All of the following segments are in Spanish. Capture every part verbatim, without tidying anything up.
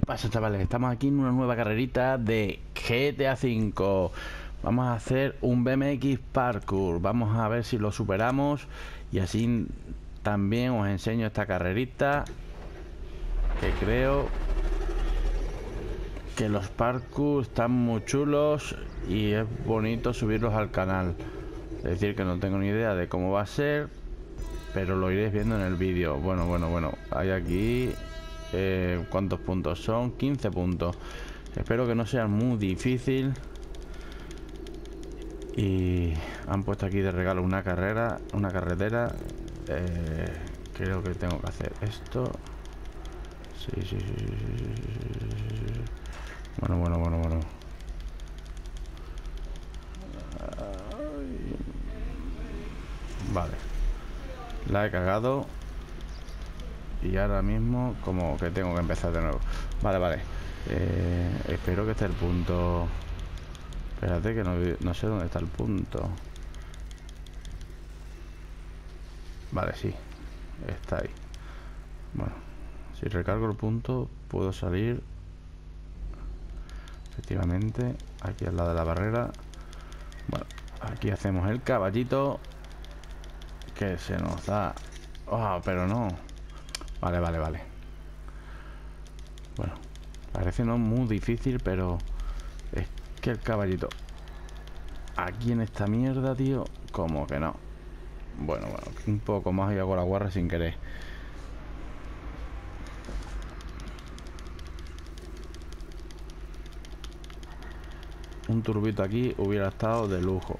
pasa, chavales? Estamos aquí en una nueva carrerita de G T A cinco. Vamos a hacer un B M X Parkour. Vamos a ver si lo superamos. Y así también os enseño esta carrerita, que creo que los parkour están muy chulos y es bonito subirlos al canal. Es decir, que no tengo ni idea de cómo va a ser, pero lo iréis viendo en el vídeo. Bueno, bueno, bueno. Hay aquí... Eh, ¿cuántos puntos son? quince puntos. Espero que no sea muy difícil. Y han puesto aquí de regalo una carrera, una carretera. Eh, creo que tengo que hacer esto. Sí, sí, sí, sí, sí, sí, sí. Bueno, bueno, bueno, bueno. Vale. La he cagado. Y ahora mismo como que tengo que empezar de nuevo. Vale, vale. Eh, espero que esté el punto. Espérate que no, no sé dónde está el punto. Vale, sí. Está ahí. Bueno. Si recargo el punto puedo salir. Efectivamente. Aquí al lado de la barrera. Bueno. Aquí hacemos el caballito. Que se nos da... Oh, pero no. Vale, vale, vale. Bueno, parece no muy difícil, pero es que el caballito aquí en esta mierda, tío, como que no. Bueno, bueno, un poco más y hago la guarra sin querer. Un turbito aquí hubiera estado de lujo.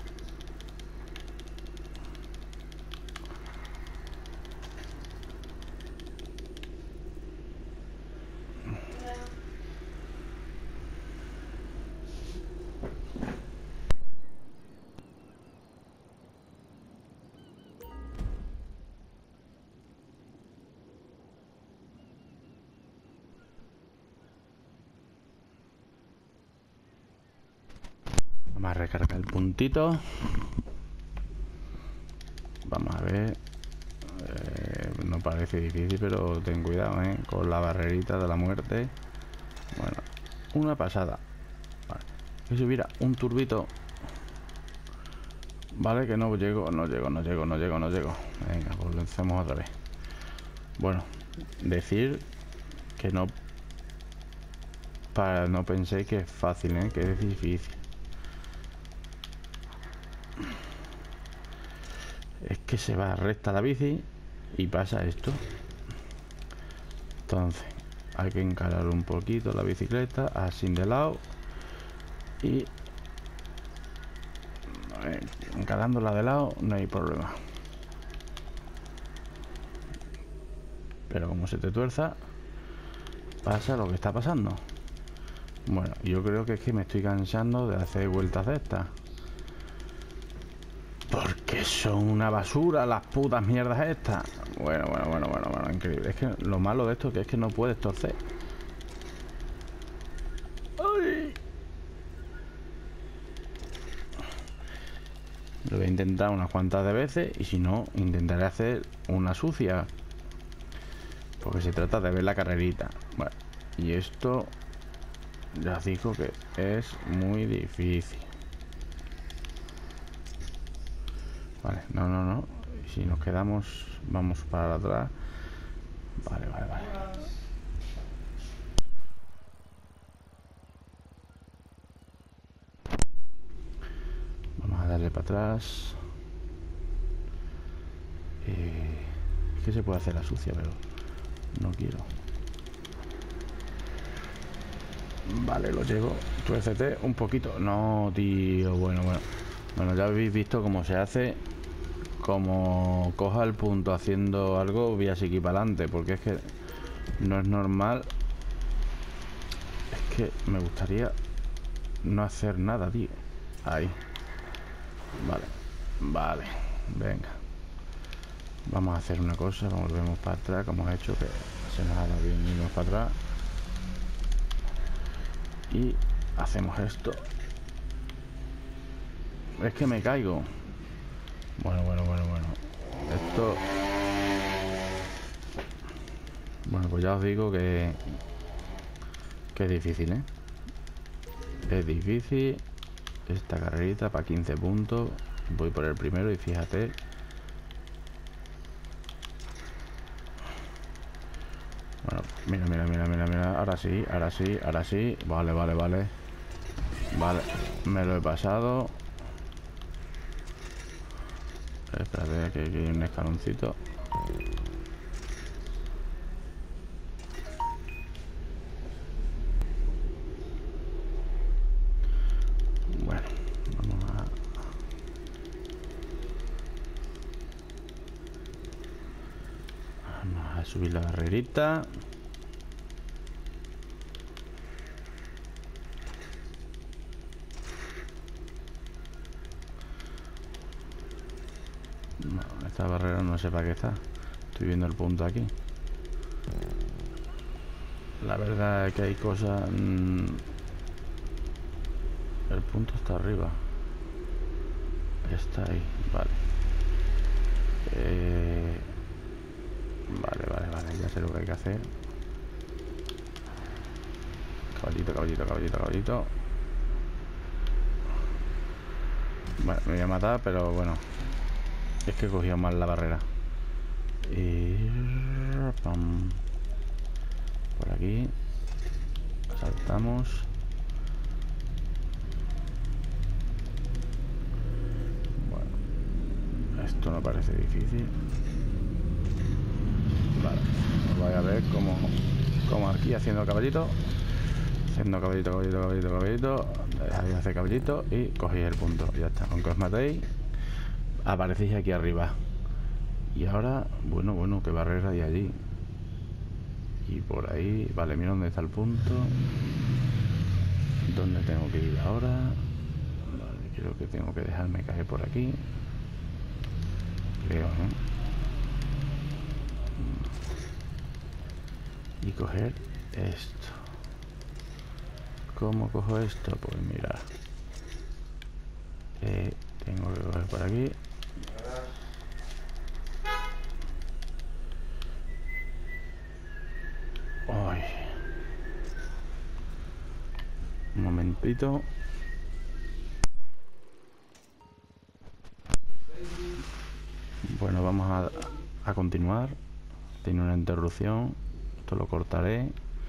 Vamos a recargar el puntito. Vamos a ver. Eh, no parece difícil, pero ten cuidado, ¿eh? Con la barrerita de la muerte. Bueno, una pasada. Vale. Que si hubiera un turbito. Vale, que no llego, no llego, no llego, no llego, no llego. Venga, pues lo hacemos otra vez. Bueno, decir que no... Para no penséis que es fácil, ¿eh? Que es difícil. Es que se va recta la bici y pasa esto. Entonces hay que encarar un poquito la bicicleta así de lado y encarándola de lado no hay problema. Pero como se te tuerza, pasa lo que está pasando. Bueno, yo creo que es que me estoy cansando de hacer vueltas de estas, porque son una basura las putas mierdas estas. Bueno, bueno, bueno, bueno, bueno, increíble. Es que lo malo de esto que es que no puedes torcer. ¡Ay! Lo voy a intentar unas cuantas de veces y si no, intentaré hacer una sucia. Porque se trata de ver la carrerita. Bueno, y esto ya os digo que es muy difícil. Vale, no, no, no. Si nos quedamos, vamos para atrás. Vale, vale, vale. Vamos a darle para atrás. Eh, es que se puede hacer la sucia, pero no quiero. Vale, lo llego. Tuércete un poquito. No, tío. Bueno, bueno. Bueno, ya habéis visto cómo se hace. Como coja el punto haciendo algo, voy a seguir para adelante, porque es que no es normal. Es que me gustaría no hacer nada, tío. Ahí. Vale. Vale. Venga. Vamos a hacer una cosa. Volvemos para atrás, como he hecho, que se nos ha dado bien irnos para atrás. Y hacemos esto. Es que me caigo. Bueno, bueno, bueno, bueno. Esto... Bueno, pues ya os digo que Que es difícil, ¿eh? Es difícil esta carrerita para quince puntos. Voy por el primero y fíjate. Bueno, mira, mira, mira, mira, mira. Ahora sí, ahora sí, ahora sí. Vale, vale, vale. Vale, me lo he pasado. Espérate, que aquí hay un escaloncito. Bueno, vamos a... Vamos a subir la barrerita. No, esta barrera no sé para qué está. Estoy viendo el punto aquí. La verdad es que hay cosas... Mmm, el punto está arriba. Está ahí, vale. Eh, vale, vale, vale. Ya sé lo que hay que hacer. Caballito, caballito, caballito, caballito. Bueno, me voy a matar, pero bueno. Es que he cogido mal la barrera. Y... Pam. Por aquí. Saltamos. Bueno. Esto no parece difícil. Vale. Os voy a ver cómo... Como aquí haciendo caballito. Haciendo caballito, caballito, caballito, caballito. Dejáis de hacer caballito y cogéis el punto. Ya está. Aunque os matéis, aparecéis aquí arriba. Y ahora, bueno, bueno, qué barrera hay allí. Y por ahí, vale, mira dónde está el punto. ¿Dónde tengo que ir ahora? Vale, creo que tengo que dejarme caer por aquí. Creo, ¿no? Y coger esto. ¿Cómo cojo esto? Pues mira. Eh, tengo que coger por aquí. Ay. Un momentito. Bueno, vamos a, a continuar. Tiene una interrupción. Esto lo cortaré.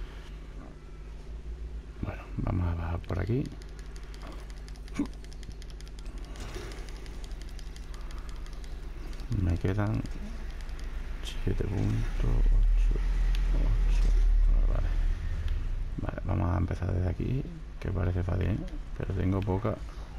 Bueno, vamos a bajar por aquí. Me quedan siete puntos. ocho, ocho. Vale. Vale, vamos a empezar desde aquí. Que parece fácil, pero tengo poca.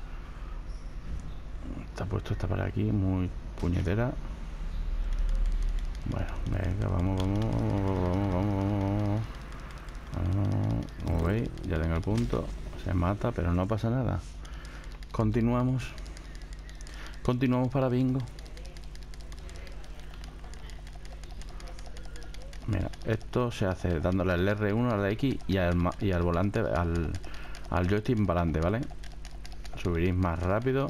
Está puesto esta para aquí, muy puñetera. Bueno, venga, vamos, vamos, vamos, vamos, vamos, vamos. Como veis, ya tengo el punto. Se mata, pero no pasa nada. Continuamos. Continuamos para bingo. Mira, esto se hace dándole el R uno, a la X y al, y al volante, al, al joystick para adelante, ¿vale? Subiréis más rápido.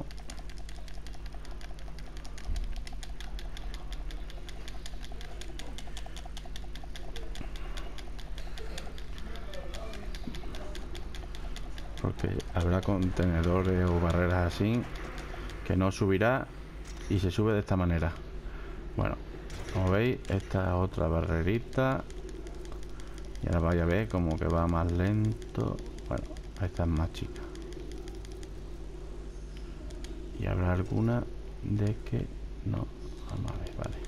Porque habrá contenedores o barreras así que no subirá y se sube de esta manera. Bueno, como veis, esta es otra barrerita. Y ahora vais a ver como que va más lento. Bueno, esta es más chica. Y habrá alguna de que no. Vamos a ver, vale.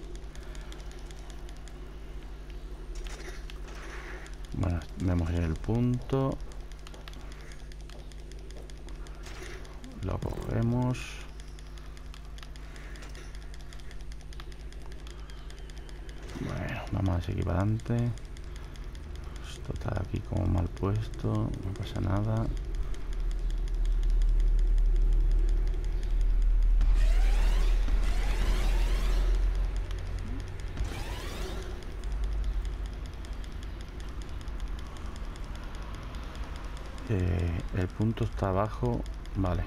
Bueno, vemos en el punto. Lo cogemos. Bueno, vamos a seguir para adelante. Esto está aquí como mal puesto. No pasa nada. Eh, el punto está abajo. Vale.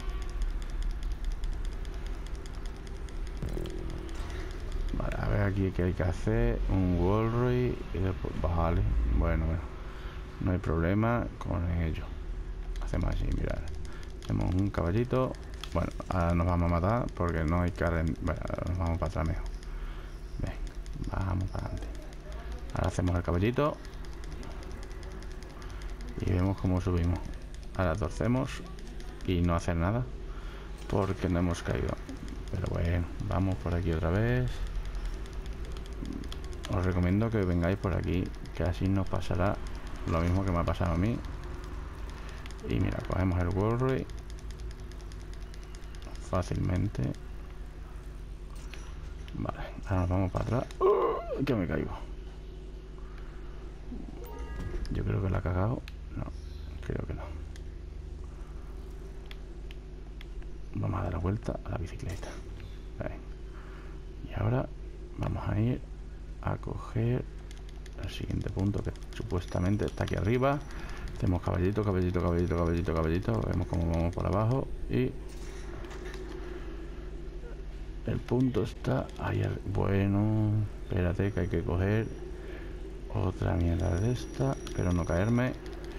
Vale, a ver aquí qué hay que hacer. Un Wallroy y después vale. Bueno, bueno. No hay problema con ello. Hacemos así, mirad. Hacemos un caballito. Bueno, ahora nos vamos a matar porque no hay cara en... Bueno, ahora nos vamos para atrás mejor. Ven, vamos para adelante. Ahora hacemos el caballito. Y vemos cómo subimos. Ahora torcemos y no hacer nada porque no hemos caído. Pero bueno, vamos por aquí otra vez. Os recomiendo que vengáis por aquí, que así nos pasará lo mismo que me ha pasado a mí. Y mira, cogemos el Worry fácilmente. Vale, ahora nos vamos para atrás. ¡Uh! Que me caigo. Yo creo que la ha cagado. No, creo que no. Vamos a dar la vuelta a la bicicleta. Vale. Y ahora vamos a ir a coger el siguiente punto que supuestamente está aquí arriba. Hacemos caballito, caballito, caballito, caballito, caballito. Vemos cómo vamos por abajo y el punto está ahí. Bueno, espérate que hay que coger otra mierda de esta, pero no caerme.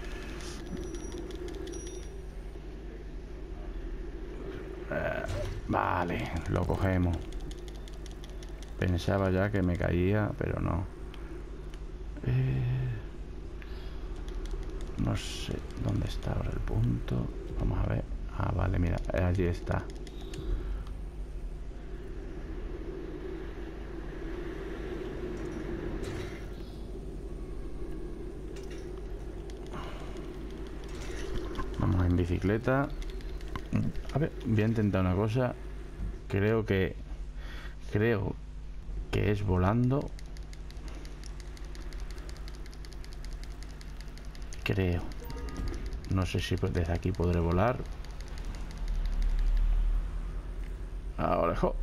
Eh, vale, lo cogemos. Pensaba ya que me caía, pero no. Eh, no sé dónde está ahora el punto. Vamos a ver. Ah, vale, mira, allí está. Vamos en bicicleta. A ver, voy a intentar una cosa. Creo que creo que es volando. Creo. No sé si desde aquí podré volar. Ahora, jo.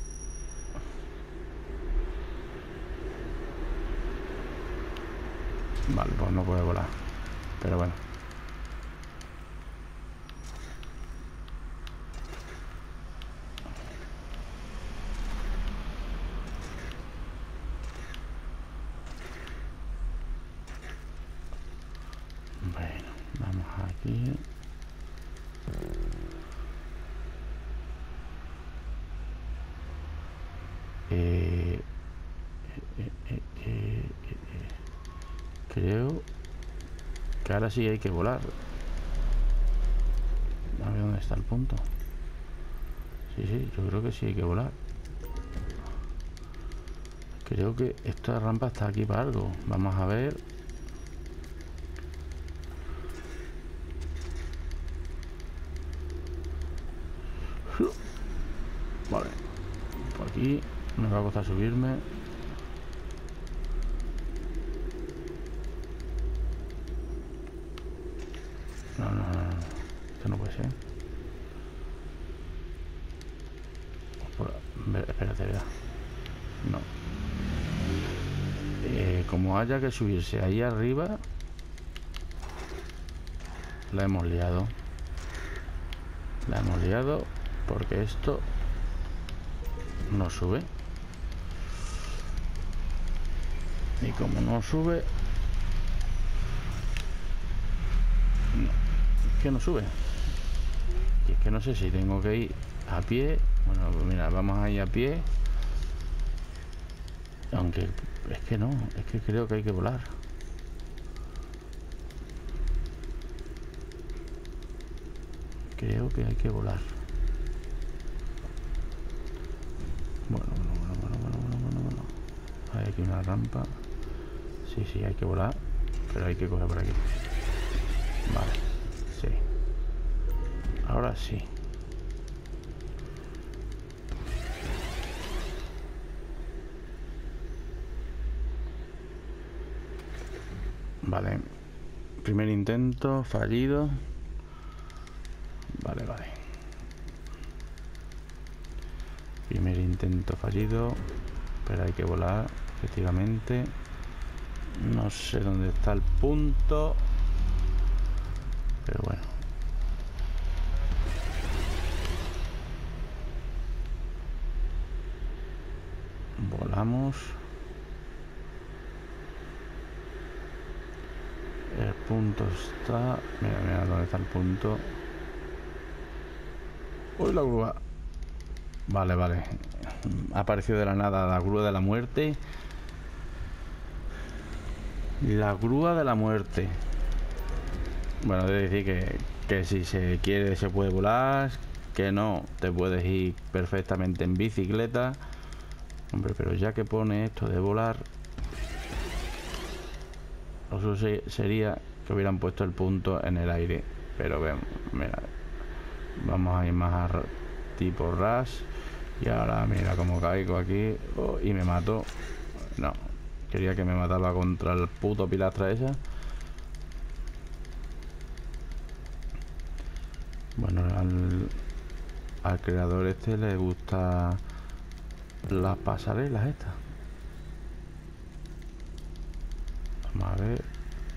Vale, pues no puede volar. Pero bueno. Bueno, vamos aquí. Eh, eh, eh, eh, eh, eh. Creo que ahora sí hay que volar. A ver dónde está el punto. Sí, sí, yo creo que sí hay que volar. Creo que esta rampa está aquí para algo. Vamos a ver. Vale. Por aquí me va a costar subirme. No, no, no, no. Esto no puede ser. Por... Espérate, vea. No. Eh, como haya que subirse ahí arriba, la hemos liado. La hemos liado porque esto no sube. Y como no sube, no, es que no sube. Y es que no sé si tengo que ir a pie. Bueno, pues mira, vamos a ir a pie. Aunque es que no, es que creo que hay que volar. Creo que hay que volar. Bueno, bueno, bueno, bueno, bueno, bueno, bueno, bueno. Hay aquí una rampa. Sí, sí, hay que volar. Pero hay que coger por aquí. Vale, sí. Ahora sí. Vale. Primer intento, fallido. Vale, vale. Primer intento fallido. Pero hay que volar, efectivamente. No sé dónde está el punto. Pero bueno. Volamos. El punto está? Mira, mira dónde está el punto. Uy, la grúa. Vale, vale. Ha aparecido de la nada la grúa de la muerte. La grúa de la muerte. Bueno, debe decir que, que si se quiere se puede volar. Que no, te puedes ir perfectamente en bicicleta. Hombre, pero ya que pone esto de volar, lo suyo sería que hubieran puesto el punto en el aire. Pero ven, mira, vamos a ir más a tipo rush. Y ahora mira como caigo aquí. Oh, y me mato. No, quería que me matara contra el puto pilastra esa. Bueno, al, al creador este le gusta las pasarelas estas. Vamos a ver.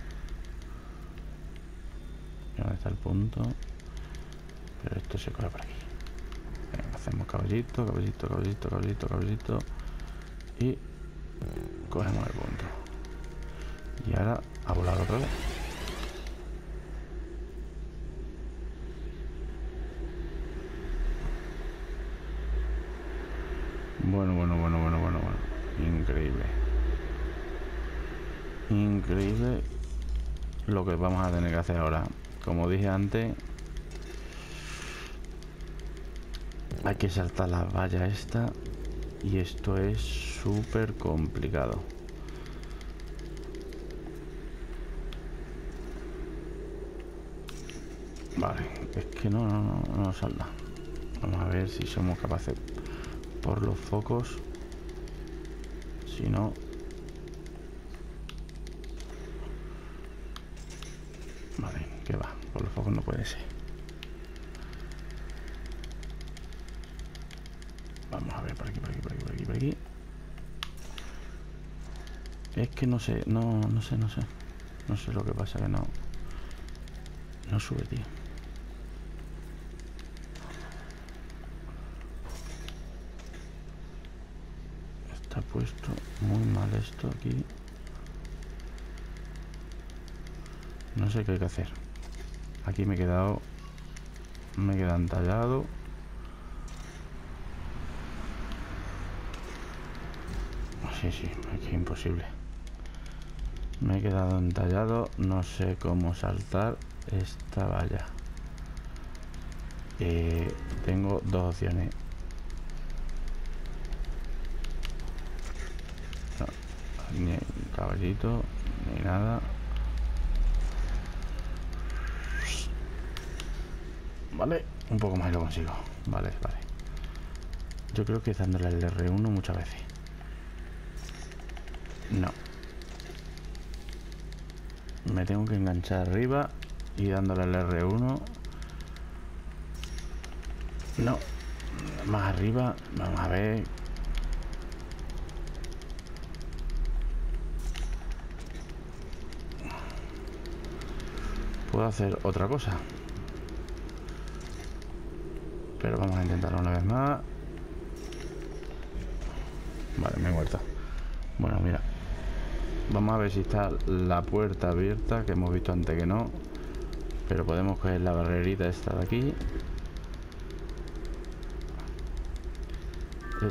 ¿Dónde está el punto? Pero esto se coge por aquí. Venga, hacemos caballito, caballito, caballito, caballito, caballito. Y cogemos el punto. Y ahora a volar otra vez. Bueno, bueno, bueno, bueno, bueno, bueno. Increíble. Increíble lo que vamos a tener que hacer ahora. Como dije antes, hay que saltar la valla esta. Y esto es súper complicado. Vale, es que no, no, no, no salta. Vamos a ver si somos capaces por los focos. Si no... Vale, que va, por los focos no puede ser. Vamos a ver por aquí, por aquí, por aquí, por aquí, por aquí. Es que no sé, no, no sé, no sé. No sé lo que pasa, que no... No sube, tío. Está puesto muy mal esto aquí. No sé qué hay que hacer. Aquí me he quedado... Me he quedado entallado. Sí, sí, aquí es imposible. Me he quedado entallado. No sé cómo saltar esta valla. Eh, tengo dos opciones. No, ni caballito, ni nada. Vale, un poco más y lo consigo. Vale, vale. Yo creo que dándole el R uno muchas veces. No. Me tengo que enganchar arriba y dándole el R uno. No. Más arriba. Vamos a ver. Puedo hacer otra cosa. Pero vamos a intentarlo una vez más. Vale, me he muerto. Bueno, mira. Vamos a ver si está la puerta abierta, que hemos visto antes que no. Pero podemos coger la barrerita esta de aquí. Eh.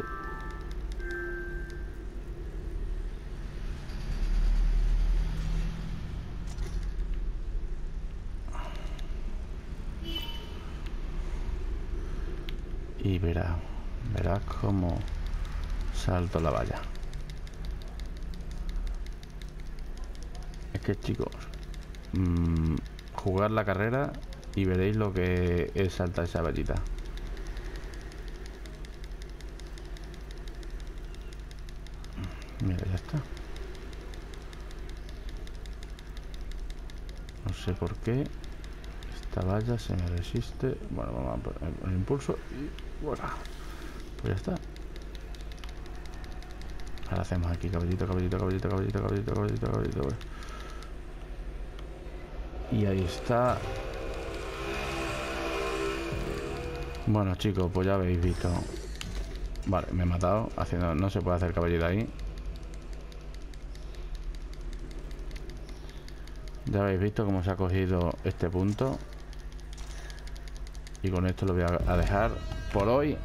Y verás, verás cómo salto la valla. Es que, chicos, mmm, jugar la carrera y veréis lo que es saltar esa vallita. Mira, ya está. No sé por qué esta valla se me resiste. Bueno, vamos a poner el impulso y bueno, pues ya está. Ahora hacemos aquí caballito, caballito, caballito, caballito, caballito, caballito, caballito. Y ahí está. Bueno, chicos, pues ya habéis visto. Vale, me he matado haciendo... No se puede hacer caballito ahí. Ya habéis visto cómo se ha cogido este punto. Y con esto lo voy a dejar por hoy.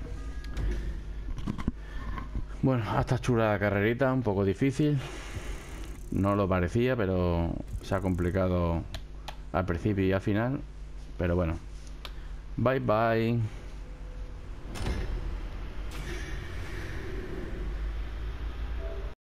Bueno, hasta chula la carrerita, un poco difícil. No lo parecía, pero se ha complicado al principio y al final. Pero bueno. Bye bye.